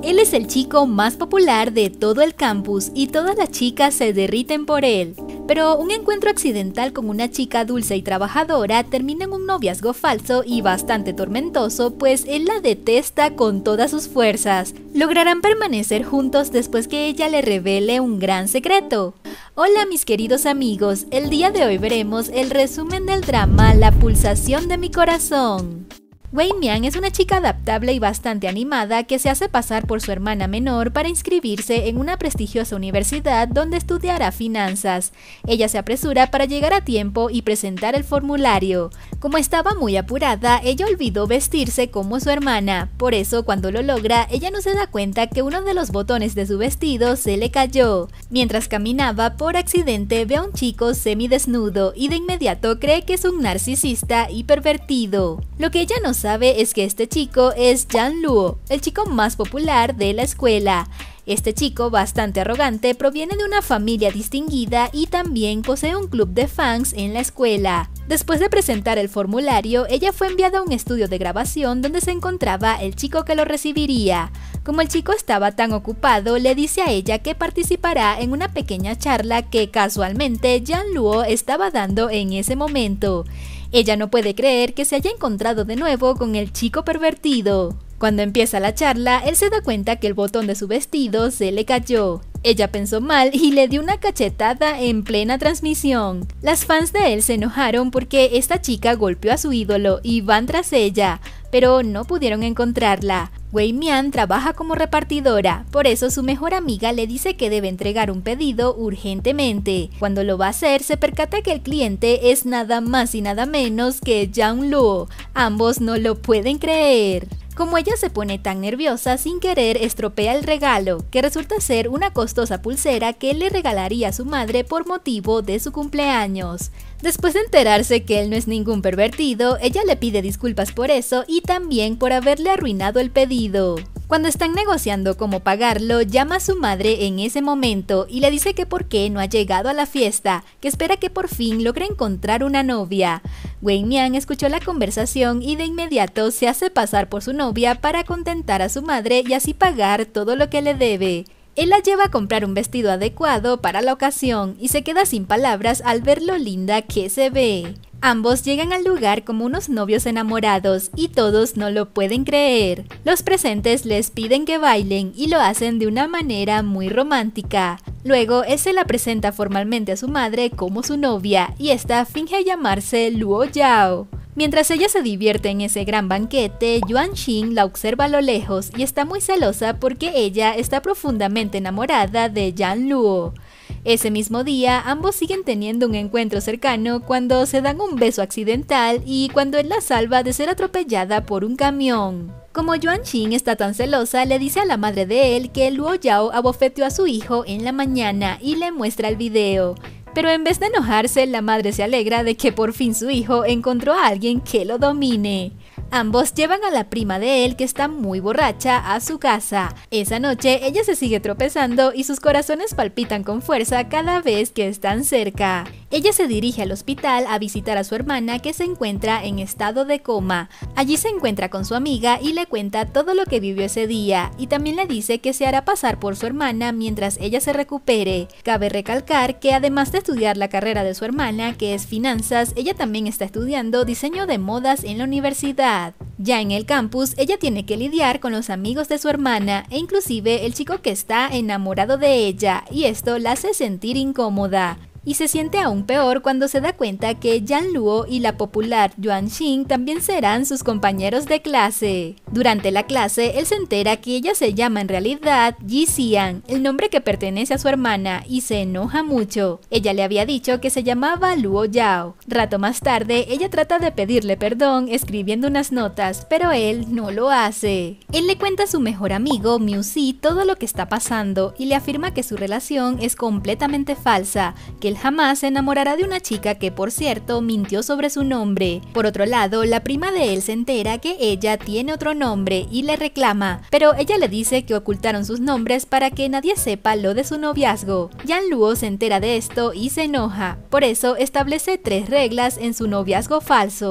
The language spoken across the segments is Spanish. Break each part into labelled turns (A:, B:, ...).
A: Él es el chico más popular de todo el campus y todas las chicas se derriten por él. Pero un encuentro accidental con una chica dulce y trabajadora termina en un noviazgo falso y bastante tormentoso, pues él la detesta con todas sus fuerzas. Lograrán permanecer juntos después que ella le revele un gran secreto. Hola mis queridos amigos, el día de hoy veremos el resumen del drama La pulsación de mi corazón. Wei Mian es una chica adaptable y bastante animada que se hace pasar por su hermana menor para inscribirse en una prestigiosa universidad donde estudiará finanzas. Ella se apresura para llegar a tiempo y presentar el formulario. Como estaba muy apurada, ella olvidó vestirse como su hermana, por eso cuando lo logra, ella no se da cuenta que uno de los botones de su vestido se le cayó. Mientras caminaba, por accidente ve a un chico semidesnudo y de inmediato cree que es un narcisista y pervertido. Lo que ella no sabe es que este chico es Yang Luo, el chico más popular de la escuela. Este chico, bastante arrogante, proviene de una familia distinguida y también posee un club de fans en la escuela. Después de presentar el formulario, ella fue enviada a un estudio de grabación donde se encontraba el chico que lo recibiría. Como el chico estaba tan ocupado, le dice a ella que participará en una pequeña charla que casualmente Yang Luo estaba dando en ese momento. Ella no puede creer que se haya encontrado de nuevo con el chico pervertido. Cuando empieza la charla, él se da cuenta que el botón de su vestido se le cayó. Ella pensó mal y le dio una cachetada en plena transmisión. Las fans de él se enojaron porque esta chica golpeó a su ídolo y van tras ella, pero no pudieron encontrarla. Wei Mian trabaja como repartidora, por eso su mejor amiga le dice que debe entregar un pedido urgentemente. Cuando lo va a hacer, se percata que el cliente es nada más y nada menos que Yang Luo. Ambos no lo pueden creer. Como ella se pone tan nerviosa, sin querer estropea el regalo, que resulta ser una costosa pulsera que él le regalaría a su madre por motivo de su cumpleaños. Después de enterarse que él no es ningún pervertido, ella le pide disculpas por eso y también por haberle arruinado el pedido. Cuando están negociando cómo pagarlo, llama a su madre en ese momento y le dice que por qué no ha llegado a la fiesta, que espera que por fin logre encontrar una novia. Wei Mian escuchó la conversación y de inmediato se hace pasar por su novia para contentar a su madre y así pagar todo lo que le debe. Él la lleva a comprar un vestido adecuado para la ocasión y se queda sin palabras al ver lo linda que se ve. Ambos llegan al lugar como unos novios enamorados y todos no lo pueden creer. Los presentes les piden que bailen y lo hacen de una manera muy romántica. Luego, él se la presenta formalmente a su madre como su novia y esta finge llamarse Luo Yao. Mientras ella se divierte en ese gran banquete, Yuan Xin la observa a lo lejos y está muy celosa porque ella está profundamente enamorada de Yang Luo. Ese mismo día, ambos siguen teniendo un encuentro cercano cuando se dan un beso accidental y cuando él la salva de ser atropellada por un camión. Como Yuan Xin está tan celosa, le dice a la madre de él que Luo Yao abofeteó a su hijo en la mañana y le muestra el video. Pero en vez de enojarse, la madre se alegra de que por fin su hijo encontró a alguien que lo domine. Ambos llevan a la prima de él, que está muy borracha, a su casa. Esa noche ella se sigue tropezando y sus corazones palpitan con fuerza cada vez que están cerca. Ella se dirige al hospital a visitar a su hermana, que se encuentra en estado de coma. Allí se encuentra con su amiga y le cuenta todo lo que vivió ese día y también le dice que se hará pasar por su hermana mientras ella se recupere. Cabe recalcar que además de estudiar la carrera de su hermana, que es finanzas, ella también está estudiando diseño de modas en la universidad. Ya en el campus, ella tiene que lidiar con los amigos de su hermana e inclusive el chico que está enamorado de ella, y esto la hace sentir incómoda. Y se siente aún peor cuando se da cuenta que Yang Luo y la popular Yuan Xin también serán sus compañeros de clase. Durante la clase, él se entera que ella se llama en realidad Yi Xian, el nombre que pertenece a su hermana, y se enoja mucho. Ella le había dicho que se llamaba Luo Yao. Rato más tarde, ella trata de pedirle perdón escribiendo unas notas, pero él no lo hace. Él le cuenta a su mejor amigo, Miu Si, todo lo que está pasando y le afirma que su relación es completamente falsa, que él jamás se enamorará de una chica que, por cierto, mintió sobre su nombre. Por otro lado, la prima de él se entera que ella tiene otro nombre y le reclama, pero ella le dice que ocultaron sus nombres para que nadie sepa lo de su noviazgo. Yang Luo se entera de esto y se enoja, por eso establece 3 reglas en su noviazgo falso.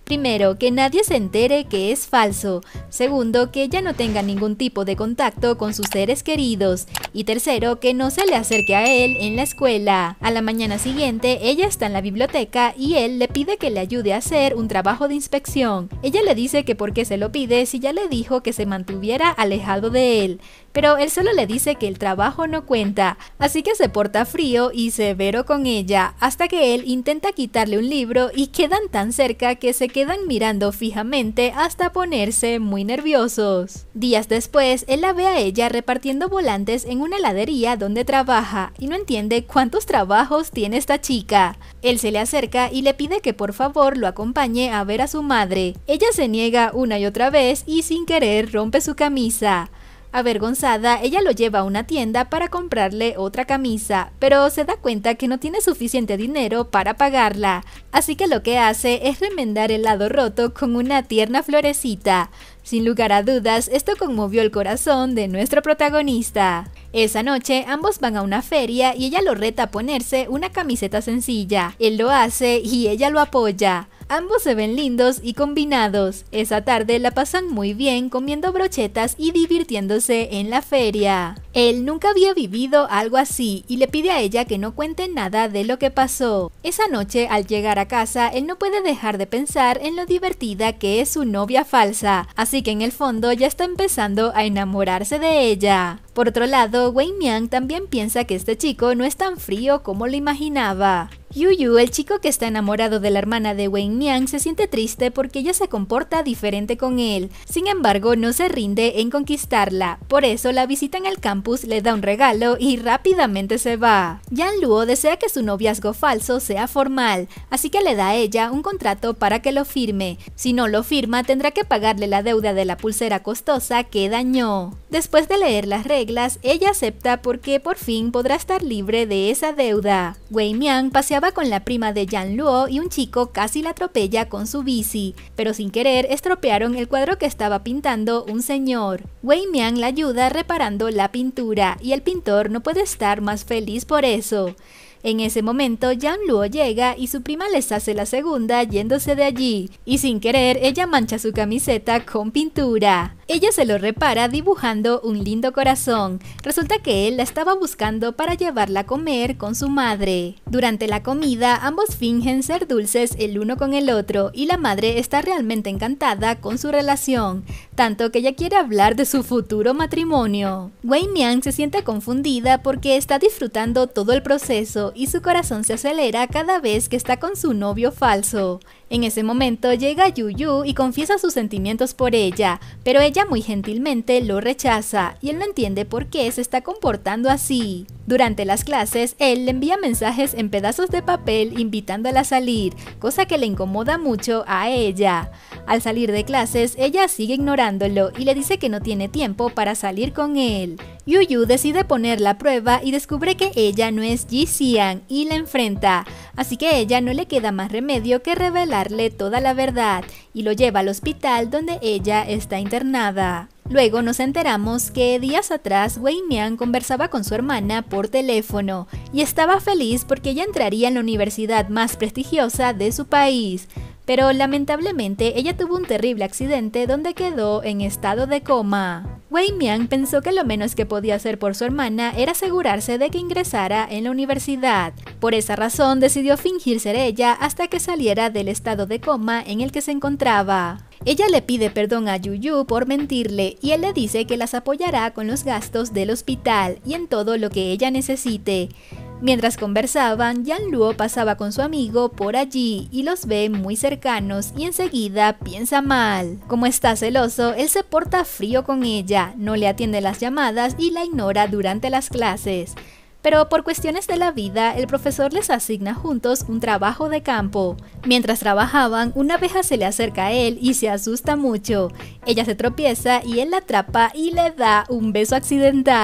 A: Primero, que nadie se entere que es falso. Segundo, que ella no tenga ningún tipo de contacto con sus seres queridos. Y tercero, que no se le acerque a él en la escuela. A la mañana siguiente, ella está en la biblioteca y él le pide que le ayude a hacer un trabajo de inspección. Ella le dice que por qué se lo pide si ya le dijo que se mantuviera alejado de él. Pero él solo le dice que el trabajo no cuenta, así que se porta frío y severo con ella, hasta que él intenta quitarle un libro y quedan tan cerca que se quedan mirando fijamente hasta ponerse muy nerviosos. Días después, él la ve a ella repartiendo volantes en una heladería donde trabaja y no entiende cuántos trabajos tiene esta chica. Él se le acerca y le pide que por favor lo acompañe a ver a su madre. Ella se niega una y otra vez y sin querer rompe su camisa. Avergonzada, ella lo lleva a una tienda para comprarle otra camisa, pero se da cuenta que no tiene suficiente dinero para pagarla, así que lo que hace es remendar el lado roto con una tierna florecita. Sin lugar a dudas, esto conmovió el corazón de nuestro protagonista. Esa noche, ambos van a una feria y ella lo reta a ponerse una camiseta sencilla. Él lo hace y ella lo apoya. Ambos se ven lindos y combinados. Esa tarde la pasan muy bien comiendo brochetas y divirtiéndose en la feria. Él nunca había vivido algo así y le pide a ella que no cuente nada de lo que pasó. Esa noche, al llegar a casa, él no puede dejar de pensar en lo divertida que es su novia falsa, así que en el fondo ya está empezando a enamorarse de ella. Por otro lado, Wei Miang también piensa que este chico no es tan frío como lo imaginaba. Yu, el chico que está enamorado de la hermana de Wei Miang, se siente triste porque ella se comporta diferente con él. Sin embargo, no se rinde en conquistarla. Por eso la visita en el campus le da un regalo y rápidamente se va. Yan Luo desea que su noviazgo falso sea formal, así que le da a ella un contrato para que lo firme. Si no lo firma, tendrá que pagarle la deuda de la pulsera costosa que dañó. Después de leer las reglas, ella acepta porque por fin podrá estar libre de esa deuda. Wei Miang paseaba con la prima de Yan Luo y un chico casi la atropella con su bici, pero sin querer estropearon el cuadro que estaba pintando un señor. Wei Miang la ayuda reparando la pintura y el pintor no puede estar más feliz por eso. En ese momento, Yan Luo llega y su prima les hace la segunda yéndose de allí, y sin querer ella mancha su camiseta con pintura. Ella se lo repara dibujando un lindo corazón. Resulta que él la estaba buscando para llevarla a comer con su madre. Durante la comida, ambos fingen ser dulces el uno con el otro, y la madre está realmente encantada con su relación, tanto que ella quiere hablar de su futuro matrimonio. Wei Miang se siente confundida porque está disfrutando todo el proceso y su corazón se acelera cada vez que está con su novio falso. En ese momento llega Yu y confiesa sus sentimientos por ella, pero ella muy gentilmente lo rechaza y él no entiende por qué se está comportando así. Durante las clases, él le envía mensajes en pedazos de papel invitándola a salir, cosa que le incomoda mucho a ella. Al salir de clases, ella sigue ignorándolo y le dice que no tiene tiempo para salir con él. Yu decide poner la prueba y descubre que ella no es Ji Xian y la enfrenta, así que a ella no le queda más remedio que revelarle toda la verdad y lo lleva al hospital donde ella está internada. Luego nos enteramos que días atrás Wei Miang conversaba con su hermana por teléfono y estaba feliz porque ella entraría en la universidad más prestigiosa de su país. Pero lamentablemente ella tuvo un terrible accidente donde quedó en estado de coma. Wei Miang pensó que lo menos que podía hacer por su hermana era asegurarse de que ingresara en la universidad. Por esa razón decidió fingir ser ella hasta que saliera del estado de coma en el que se encontraba. Ella le pide perdón a Yu por mentirle y él le dice que las apoyará con los gastos del hospital y en todo lo que ella necesite. Mientras conversaban, Yan Luo pasaba con su amigo por allí y los ve muy cercanos y enseguida piensa mal. Como está celoso, él se porta frío con ella, no le atiende las llamadas y la ignora durante las clases. Pero por cuestiones de la vida, el profesor les asigna juntos un trabajo de campo. Mientras trabajaban, una abeja se le acerca a él y se asusta mucho. Ella se tropieza y él la atrapa y le da un beso accidental.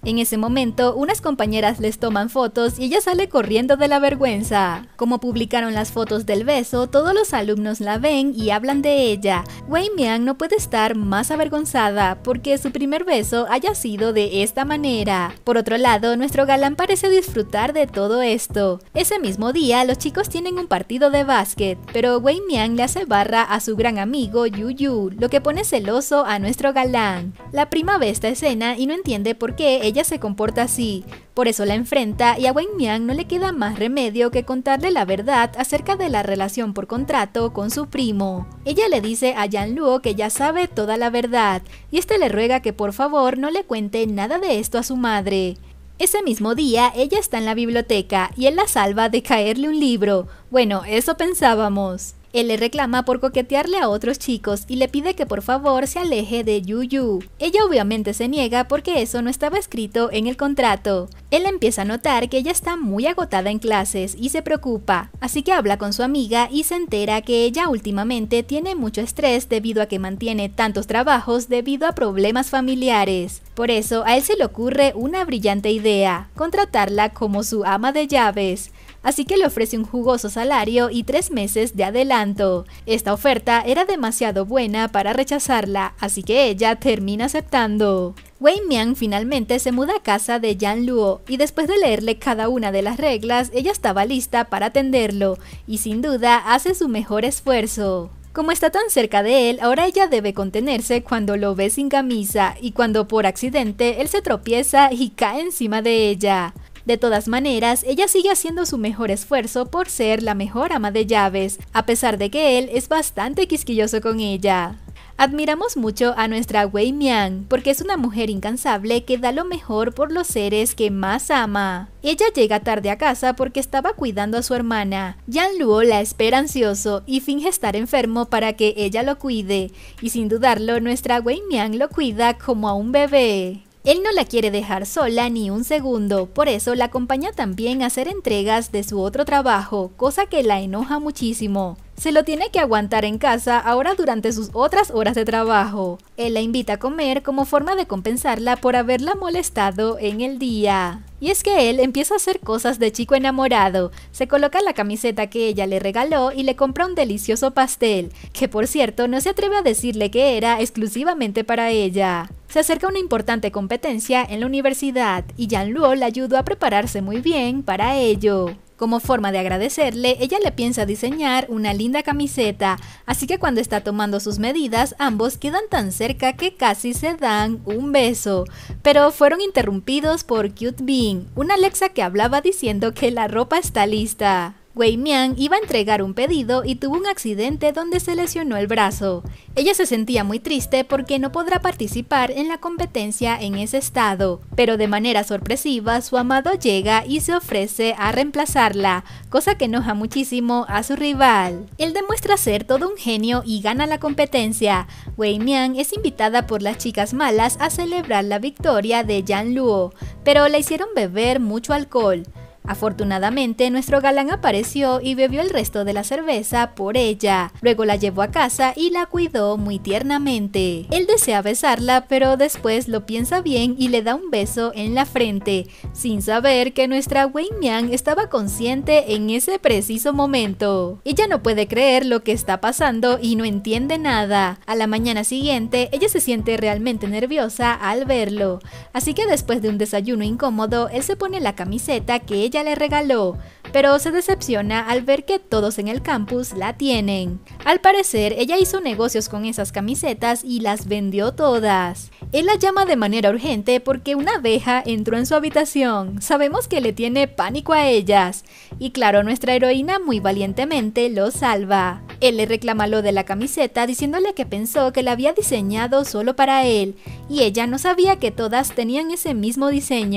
A: En ese momento, unas compañeras les toman fotos y ella sale corriendo de la vergüenza. Como publicaron las fotos del beso, todos los alumnos la ven y hablan de ella. Wei Miang no puede estar más avergonzada porque su primer beso haya sido de esta manera. Por otro lado, nuestro galán parece disfrutar de todo esto. Ese mismo día, los chicos tienen un partido de básquet, pero Wei Miang le hace barra a su gran amigo Yu Yu, lo que pone celoso a nuestro galán. La prima ve esta escena y no entiende por qué ella se comporta así. Por eso la enfrenta y a Wei Miang no le queda más remedio que contarle la verdad acerca de la relación por contrato con su primo. Ella le dice a Yan Luo que ya sabe toda la verdad y este le ruega que por favor no le cuente nada de esto a su madre. Ese mismo día, ella está en la biblioteca y él la salva de caerle un libro. Bueno, eso pensábamos. Él le reclama por coquetearle a otros chicos y le pide que por favor se aleje de Yu Yu. Ella obviamente se niega porque eso no estaba escrito en el contrato. Él empieza a notar que ella está muy agotada en clases y se preocupa, así que habla con su amiga y se entera que ella últimamente tiene mucho estrés debido a que mantiene tantos trabajos debido a problemas familiares. Por eso a él se le ocurre una brillante idea, contratarla como su ama de llaves. Así que le ofrece un jugoso salario y 3 meses de adelanto. Esta oferta era demasiado buena para rechazarla, así que ella termina aceptando. Wei Miang finalmente se muda a casa de Yan Luo y después de leerle cada una de las reglas, ella estaba lista para atenderlo y sin duda hace su mejor esfuerzo. Como está tan cerca de él, ahora ella debe contenerse cuando lo ve sin camisa y cuando por accidente él se tropieza y cae encima de ella. De todas maneras, ella sigue haciendo su mejor esfuerzo por ser la mejor ama de llaves, a pesar de que él es bastante quisquilloso con ella. Admiramos mucho a nuestra Wei Miang porque es una mujer incansable que da lo mejor por los seres que más ama. Ella llega tarde a casa porque estaba cuidando a su hermana. Yan Luo la espera ansioso y finge estar enfermo para que ella lo cuide, y sin dudarlo nuestra Wei Miang lo cuida como a un bebé. Él no la quiere dejar sola ni un segundo, por eso la acompaña también a hacer entregas de su otro trabajo, cosa que la enoja muchísimo. Se lo tiene que aguantar en casa ahora durante sus otras horas de trabajo. Él la invita a comer como forma de compensarla por haberla molestado en el día. Y es que él empieza a hacer cosas de chico enamorado. Se coloca la camiseta que ella le regaló y le compra un delicioso pastel, que por cierto no se atreve a decirle que era exclusivamente para ella. Se acerca una importante competencia en la universidad y Yan Luo la ayudó a prepararse muy bien para ello. Como forma de agradecerle, ella le piensa diseñar una linda camiseta, así que cuando está tomando sus medidas, ambos quedan tan cerca que casi se dan un beso. Pero fueron interrumpidos por Cute Bean, una Alexa que hablaba diciendo que la ropa está lista. Wei Miang iba a entregar un pedido y tuvo un accidente donde se lesionó el brazo. Ella se sentía muy triste porque no podrá participar en la competencia en ese estado, pero de manera sorpresiva su amado llega y se ofrece a reemplazarla, cosa que enoja muchísimo a su rival. Él demuestra ser todo un genio y gana la competencia. Wei Miang es invitada por las chicas malas a celebrar la victoria de Yan Luo, pero le hicieron beber mucho alcohol. Afortunadamente, nuestro galán apareció y bebió el resto de la cerveza por ella. Luego la llevó a casa y la cuidó muy tiernamente. Él desea besarla, pero después lo piensa bien y le da un beso en la frente, sin saber que nuestra Wei Miang estaba consciente en ese preciso momento. Ella no puede creer lo que está pasando y no entiende nada. A la mañana siguiente, ella se siente realmente nerviosa al verlo. Así que después de un desayuno incómodo, él se pone la camiseta que ella le regaló, pero se decepciona al ver que todos en el campus la tienen. Al parecer, ella hizo negocios con esas camisetas y las vendió todas. Él la llama de manera urgente porque una abeja entró en su habitación. Sabemos que le tiene pánico a ellas. Y claro, nuestra heroína muy valientemente lo salva. Él le reclama lo de la camiseta diciéndole que pensó que la había diseñado solo para él, y ella no sabía que todas tenían ese mismo diseño.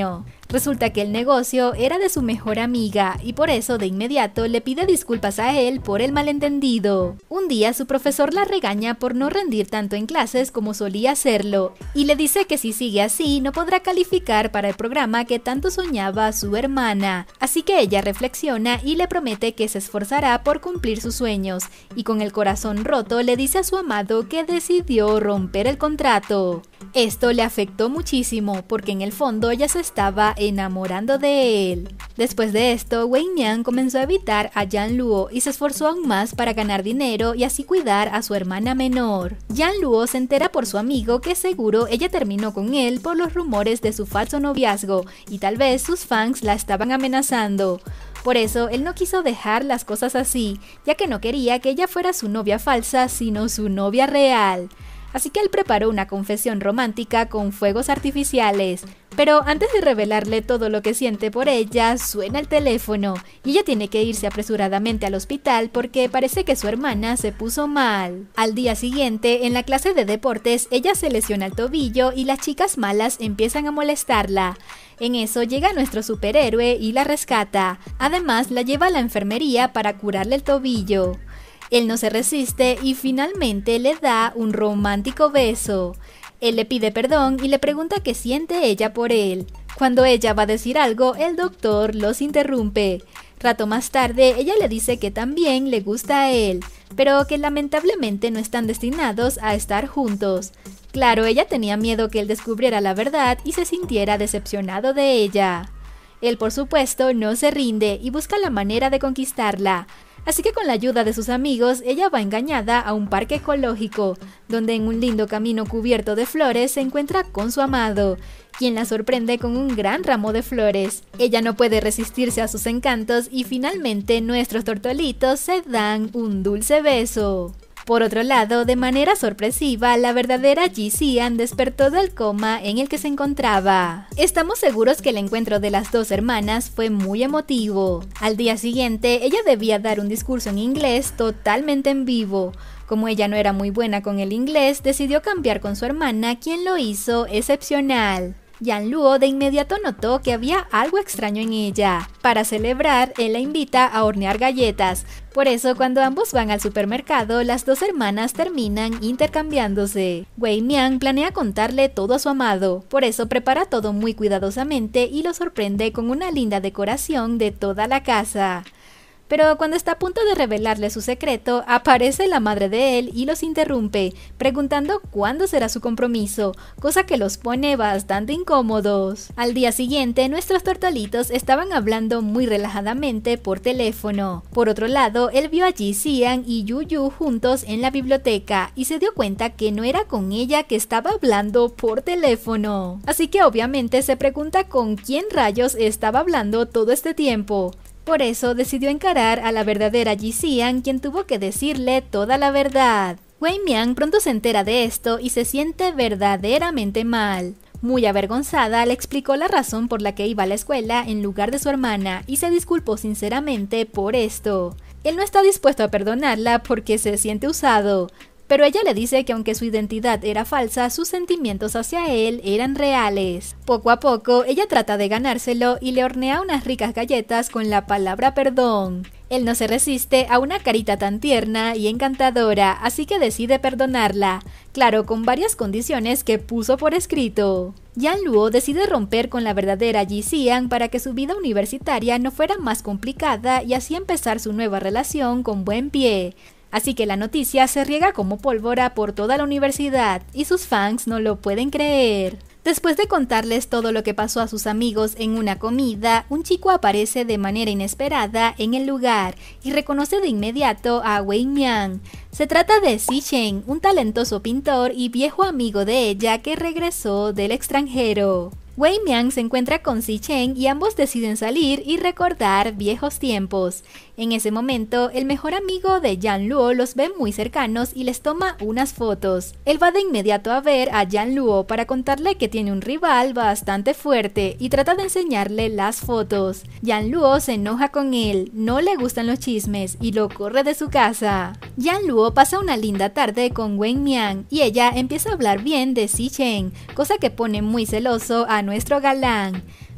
A: Resulta que el negocio era de su mejor amiga y por eso de inmediato le pide disculpas a él por el malentendido. Un día su profesor la regaña por no rendir tanto en clases como solía hacerlo y le dice que si sigue así no podrá calificar para el programa que tanto soñaba su hermana. Así que ella reflexiona y le promete que se esforzará por cumplir sus sueños y con el corazón roto le dice a su amado que decidió romper el contrato. Esto le afectó muchísimo porque en el fondo ella se estaba enamorando de él. Después de esto, Wei Miang comenzó a evitar a Yan Luo y se esforzó aún más para ganar dinero y así cuidar a su hermana menor. Yan Luo se entera por su amigo que seguro ella terminó con él por los rumores de su falso noviazgo y tal vez sus fans la estaban amenazando. Por eso, él no quiso dejar las cosas así, ya que no quería que ella fuera su novia falsa, sino su novia real. Así que él preparó una confesión romántica con fuegos artificiales. Pero antes de revelarle todo lo que siente por ella, suena el teléfono y ella tiene que irse apresuradamente al hospital porque parece que su hermana se puso mal. Al día siguiente, en la clase de deportes, ella se lesiona el tobillo y las chicas malas empiezan a molestarla. En eso llega nuestro superhéroe y la rescata. Además, la lleva a la enfermería para curarle el tobillo. Él no se resiste y finalmente le da un romántico beso. Él le pide perdón y le pregunta qué siente ella por él. Cuando ella va a decir algo, el doctor los interrumpe. Rato más tarde, ella le dice que también le gusta a él, pero que lamentablemente no están destinados a estar juntos. Claro, ella tenía miedo que él descubriera la verdad y se sintiera decepcionado de ella. Él, por supuesto, no se rinde y busca la manera de conquistarla. Así que con la ayuda de sus amigos, ella va engañada a un parque ecológico, donde en un lindo camino cubierto de flores se encuentra con su amado, quien la sorprende con un gran ramo de flores. Ella no puede resistirse a sus encantos y finalmente nuestros tortolitos se dan un dulce beso. Por otro lado, de manera sorpresiva, la verdadera Ji Xian despertó del coma en el que se encontraba. Estamos seguros que el encuentro de las dos hermanas fue muy emotivo. Al día siguiente, ella debía dar un discurso en inglés totalmente en vivo. Como ella no era muy buena con el inglés, decidió cambiar con su hermana, quien lo hizo excepcional. Yan Luo de inmediato notó que había algo extraño en ella. Para celebrar, él la invita a hornear galletas. Por eso, cuando ambos van al supermercado, las dos hermanas terminan intercambiándose. Wei Miang planea contarle todo a su amado, por eso prepara todo muy cuidadosamente y lo sorprende con una linda decoración de toda la casa. Pero cuando está a punto de revelarle su secreto, aparece la madre de él y los interrumpe, preguntando cuándo será su compromiso, cosa que los pone bastante incómodos. Al día siguiente, nuestros tortolitos estaban hablando muy relajadamente por teléfono. Por otro lado, él vio a Ji Xian y Yu Yu juntos en la biblioteca y se dio cuenta que no era con ella que estaba hablando por teléfono. Así que obviamente se pregunta con quién rayos estaba hablando todo este tiempo. Por eso decidió encarar a la verdadera Ji Xian, quien tuvo que decirle toda la verdad. Wei Miang pronto se entera de esto y se siente verdaderamente mal. Muy avergonzada, le explicó la razón por la que iba a la escuela en lugar de su hermana y se disculpó sinceramente por esto. Él no está dispuesto a perdonarla porque se siente usado. Pero ella le dice que aunque su identidad era falsa, sus sentimientos hacia él eran reales. Poco a poco, ella trata de ganárselo y le hornea unas ricas galletas con la palabra perdón. Él no se resiste a una carita tan tierna y encantadora, así que decide perdonarla, claro, con varias condiciones que puso por escrito. Yan Luo decide romper con la verdadera Ji Xian para que su vida universitaria no fuera más complicada y así empezar su nueva relación con buen pie. Así que la noticia se riega como pólvora por toda la universidad y sus fans no lo pueden creer. Después de contarles todo lo que pasó a sus amigos en una comida, un chico aparece de manera inesperada en el lugar y reconoce de inmediato a Wei Miang. Se trata de Xichen, un talentoso pintor y viejo amigo de ella que regresó del extranjero. Wei Miang se encuentra con Xichen y ambos deciden salir y recordar viejos tiempos. En ese momento, el mejor amigo de Yan Luo los ve muy cercanos y les toma unas fotos. Él va de inmediato a ver a Yan Luo para contarle que tiene un rival bastante fuerte y trata de enseñarle las fotos. Yan Luo se enoja con él, no le gustan los chismes y lo corre de su casa. Yan Luo pasa una linda tarde con Wei Miang y ella empieza a hablar bien de Xichen, cosa que pone muy celoso a nuestro galán.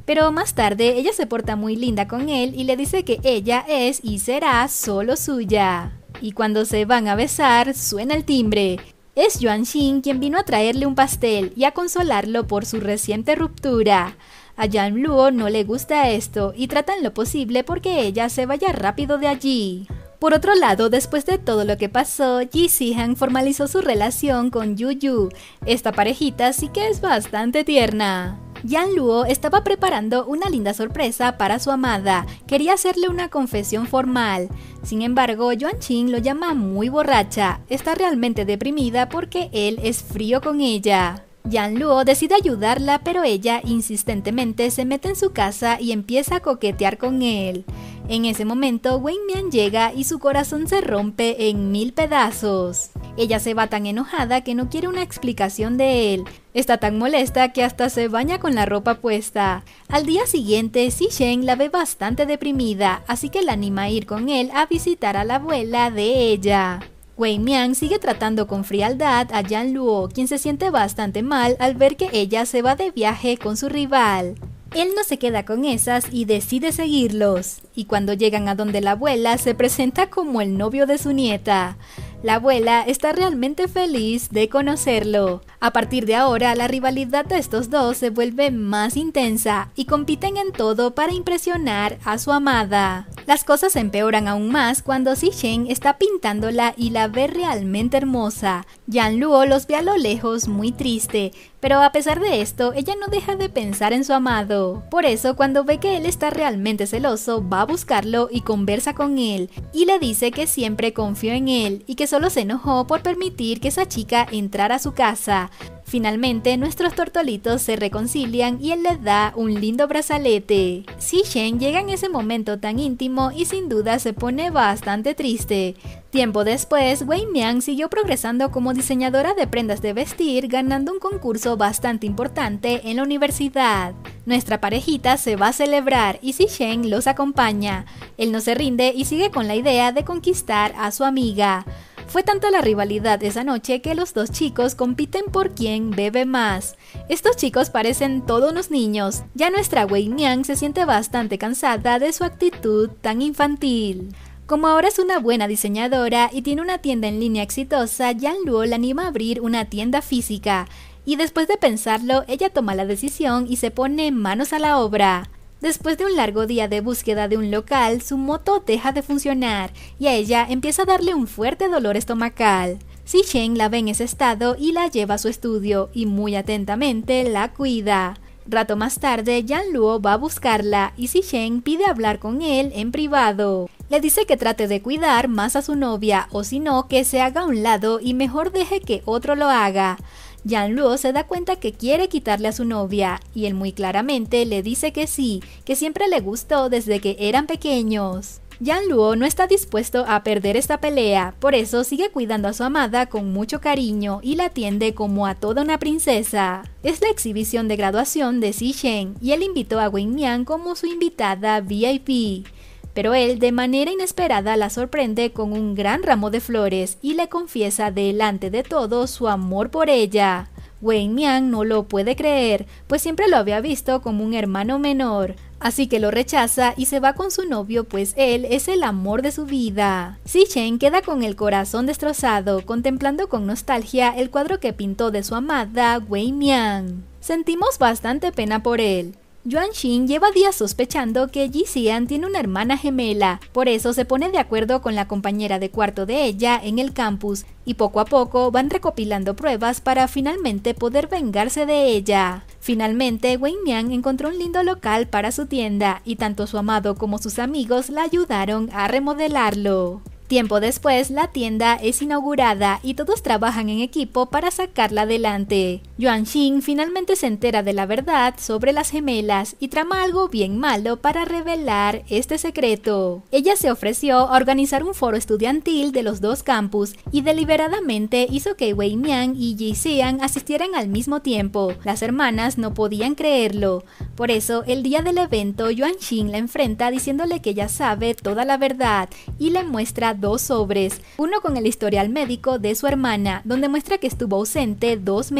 A: Pero más tarde ella se porta muy linda con él y le dice que ella es y será solo suya. Y cuando se van a besar, suena el timbre. Es Yuan Xin quien vino a traerle un pastel y a consolarlo por su reciente ruptura. A Yang Luo no le gusta esto y tratan lo posible porque ella se vaya rápido de allí. Por otro lado, después de todo lo que pasó, Ji Sihan formalizó su relación con Yu Yu. Esta parejita sí que es bastante tierna. Yang Luo estaba preparando una linda sorpresa para su amada, quería hacerle una confesión formal. Sin embargo, Yuan Xin lo llama muy borracha, está realmente deprimida porque él es frío con ella. Yang Luo decide ayudarla, pero ella insistentemente se mete en su casa y empieza a coquetear con él. En ese momento, Wei Mian llega y su corazón se rompe en 1000 pedazos. Ella se va tan enojada que no quiere una explicación de él. Está tan molesta que hasta se baña con la ropa puesta. Al día siguiente, Si Shen la ve bastante deprimida, así que la anima a ir con él a visitar a la abuela de ella. Wei Mian sigue tratando con frialdad a Yang Luo, quien se siente bastante mal al ver que ella se va de viaje con su rival. Él no se queda con esas y decide seguirlos, y cuando llegan a donde la abuela se presenta como el novio de su nieta. La abuela está realmente feliz de conocerlo. A partir de ahora, la rivalidad de estos dos se vuelve más intensa y compiten en todo para impresionar a su amada. Las cosas empeoran aún más cuando Si Shen está pintándola y la ve realmente hermosa. Yang Luo los ve a lo lejos muy triste, pero a pesar de esto, ella no deja de pensar en su amado. Por eso, cuando ve que él está realmente celoso, va a buscarlo y conversa con él, y le dice que siempre confió en él y que solo se enojó por permitir que esa chica entrara a su casa. Finalmente, nuestros tortolitos se reconcilian y él le da un lindo brazalete. Si Shen llega en ese momento tan íntimo y sin duda se pone bastante triste. Tiempo después, Wei Mian siguió progresando como diseñadora de prendas de vestir, ganando un concurso bastante importante en la universidad. Nuestra parejita se va a celebrar y Si Shen los acompaña. Él no se rinde y sigue con la idea de conquistar a su amiga. Fue tanta la rivalidad esa noche que los dos chicos compiten por quién bebe más. Estos chicos parecen todos unos niños. Ya nuestra Wei Mian se siente bastante cansada de su actitud tan infantil. Como ahora es una buena diseñadora y tiene una tienda en línea exitosa, Yang Luo la anima a abrir una tienda física. Y después de pensarlo, ella toma la decisión y se pone manos a la obra. Después de un largo día de búsqueda de un local, su moto deja de funcionar y a ella empieza a darle un fuerte dolor estomacal. Si Shen la ve en ese estado y la lleva a su estudio y muy atentamente la cuida. Rato más tarde, Yang Luo va a buscarla y Si Shen pide hablar con él en privado. Le dice que trate de cuidar más a su novia o si no, que se haga a un lado y mejor deje que otro lo haga. Yang Luo se da cuenta que quiere quitarle a su novia y él muy claramente le dice que sí, que siempre le gustó desde que eran pequeños. Yang Luo no está dispuesto a perder esta pelea, por eso sigue cuidando a su amada con mucho cariño y la atiende como a toda una princesa. Es la exhibición de graduación de Si Shen y él invitó a Wei Mian como su invitada VIP. Pero él de manera inesperada la sorprende con un gran ramo de flores y le confiesa delante de todos su amor por ella. Wei Mian no lo puede creer, pues siempre lo había visto como un hermano menor, así que lo rechaza y se va con su novio pues él es el amor de su vida. Si Shen queda con el corazón destrozado, contemplando con nostalgia el cuadro que pintó de su amada Wei Mian. Sentimos bastante pena por él. Yuan Xin lleva días sospechando que Ji Xian tiene una hermana gemela, por eso se pone de acuerdo con la compañera de cuarto de ella en el campus y poco a poco van recopilando pruebas para finalmente poder vengarse de ella. Finalmente, Wei Mian encontró un lindo local para su tienda y tanto su amado como sus amigos la ayudaron a remodelarlo. Tiempo después, la tienda es inaugurada y todos trabajan en equipo para sacarla adelante. Yuan Xin finalmente se entera de la verdad sobre las gemelas y trama algo bien malo para revelar este secreto. Ella se ofreció a organizar un foro estudiantil de los dos campus y deliberadamente hizo que Wei Mian y Ji Xian asistieran al mismo tiempo. Las hermanas no podían creerlo. Por eso, el día del evento, Yuan Xin la enfrenta diciéndole que ella sabe toda la verdad y le muestra 2 sobres, uno con el historial médico de su hermana, donde muestra que estuvo ausente 2 meses,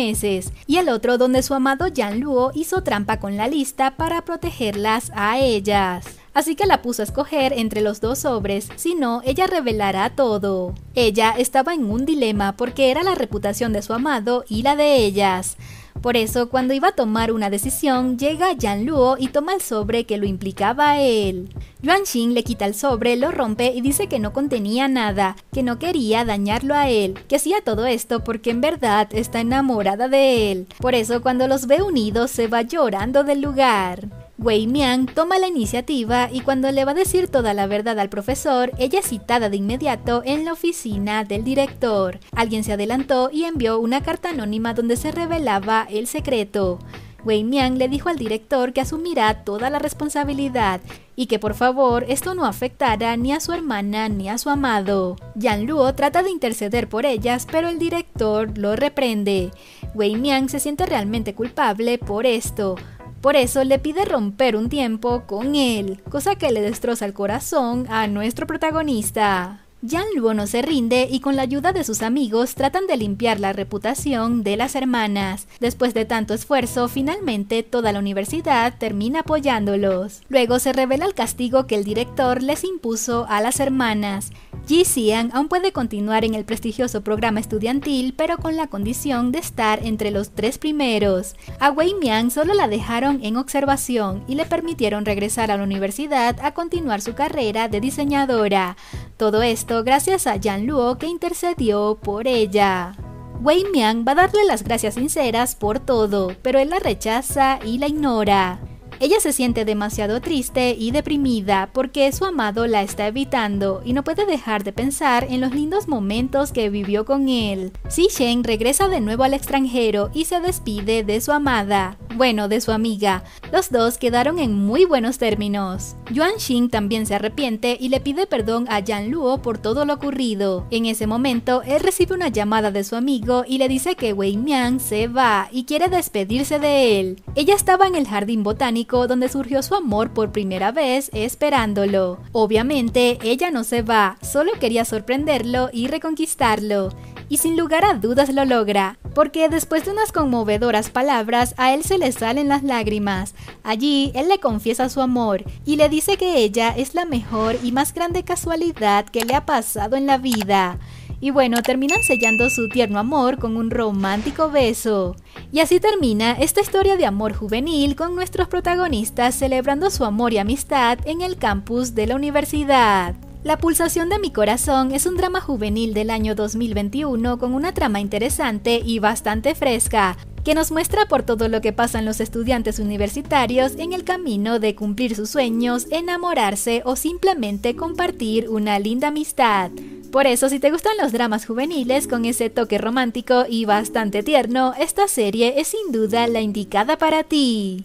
A: sobres, y el otro donde su amado Yan-luo hizo trampa con la lista para protegerlas a ellas. Así que la puso a escoger entre los dos sobres, si no, ella revelará todo. Ella estaba en un dilema porque era la reputación de su amado y la de ellas. Por eso, cuando iba a tomar una decisión, llega Yan-luo y toma el sobre que lo implicaba a él. Yuan-shin le quita el sobre, lo rompe y dice que no contenía nada, que no quería dañarlo a él, que hacía todo esto porque en verdad está enamorada de él. Por eso, cuando los ve unidos, se va llorando del lugar. Wei Miang toma la iniciativa y cuando le va a decir toda la verdad al profesor, ella es citada de inmediato en la oficina del director. Alguien se adelantó y envió una carta anónima donde se revelaba el secreto. Wei Miang le dijo al director que asumirá toda la responsabilidad y que por favor esto no afectara ni a su hermana ni a su amado. Yan-luo trata de interceder por ellas, pero el director lo reprende. Wei Miang se siente realmente culpable por esto. Por eso le pide romper un tiempo con él, cosa que le destroza el corazón a nuestro protagonista. Yan-luo no se rinde y con la ayuda de sus amigos tratan de limpiar la reputación de las hermanas. Después de tanto esfuerzo, finalmente toda la universidad termina apoyándolos. Luego se revela el castigo que el director les impuso a las hermanas. Ji Xian aún puede continuar en el prestigioso programa estudiantil, pero con la condición de estar entre los 3 primeros. A Wei Miang solo la dejaron en observación y le permitieron regresar a la universidad a continuar su carrera de diseñadora. Todo esto gracias a Yan-luo que intercedió por ella. Wei Miang va a darle las gracias sinceras por todo, pero él la rechaza y la ignora. Ella se siente demasiado triste y deprimida porque su amado la está evitando y no puede dejar de pensar en los lindos momentos que vivió con él. Zhi-shen regresa de nuevo al extranjero y se despide de su amada, bueno, de su amiga. Los dos quedaron en muy buenos términos. Yuan-shin también se arrepiente y le pide perdón a Yan-luo por todo lo ocurrido. En ese momento, él recibe una llamada de su amigo y le dice que Wei Miang se va y quiere despedirse de él. Ella estaba en el jardín botánico donde surgió su amor por primera vez esperándolo. Obviamente ella no se va, solo quería sorprenderlo y reconquistarlo. Y sin lugar a dudas lo logra, porque después de unas conmovedoras palabras a él se le salen las lágrimas. Allí él le confiesa su amor y le dice que ella es la mejor y más grande casualidad que le ha pasado en la vida. Y bueno, terminan sellando su tierno amor con un romántico beso. Y así termina esta historia de amor juvenil con nuestros protagonistas celebrando su amor y amistad en el campus de la universidad. La pulsación de mi corazón es un drama juvenil del año 2021 con una trama interesante y bastante fresca, que nos muestra por todo lo que pasan los estudiantes universitarios en el camino de cumplir sus sueños, enamorarse o simplemente compartir una linda amistad. Por eso, si te gustan los dramas juveniles con ese toque romántico y bastante tierno, esta serie es sin duda la indicada para ti.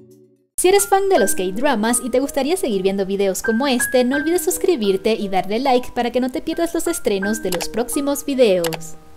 A: Si eres fan de los K-dramas y te gustaría seguir viendo videos como este, no olvides suscribirte y darle like para que no te pierdas los estrenos de los próximos videos.